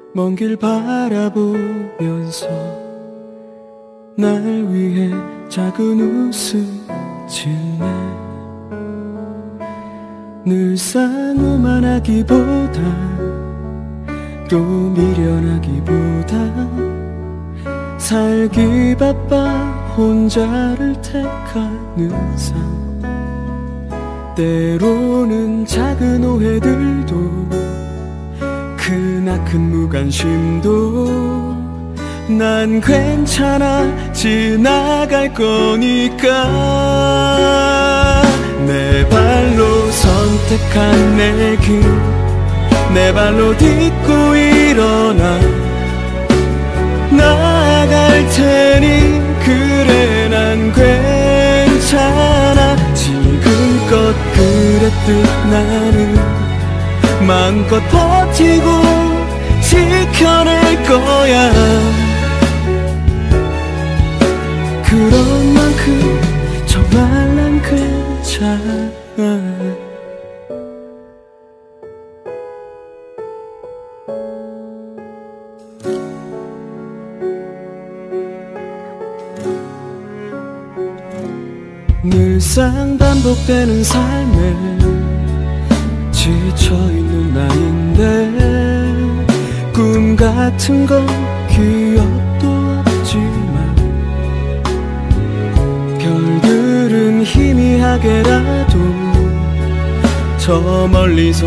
먼 길 바라보면서 날 위해 작은 웃음 짓네. 늘상 오만하기보다 또 미련하기보다 살기 바빠 혼자를 택하는 삶. 때로는 작은 오해들도 크나큰 무관심도 난 괜찮아 지나갈 거니까. 내 발로 선택한 내 길 내 발로 딛고 일어나 나아갈 테니 그래 난 괜찮아. 지금껏 그랬듯 나는 마음껏 버티고 지켜낼 거야. 그런 만큼 정말 난 괜찮아. 늘상 반복되는 삶에 지쳐있는 나인데 꿈 같은 건 기억도 없지만 별들은 희미하게라도 저 멀리서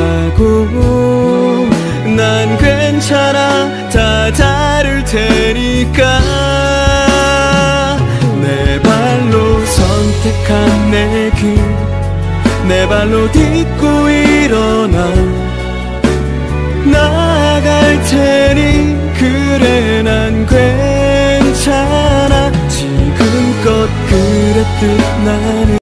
빛나고 난 괜찮아 다 다를 테니까. 내 발로 선택한 내 길 내 발로 딛고 일어나 나아갈 테니 그래 난 괜찮아. 지금껏 그랬듯 나는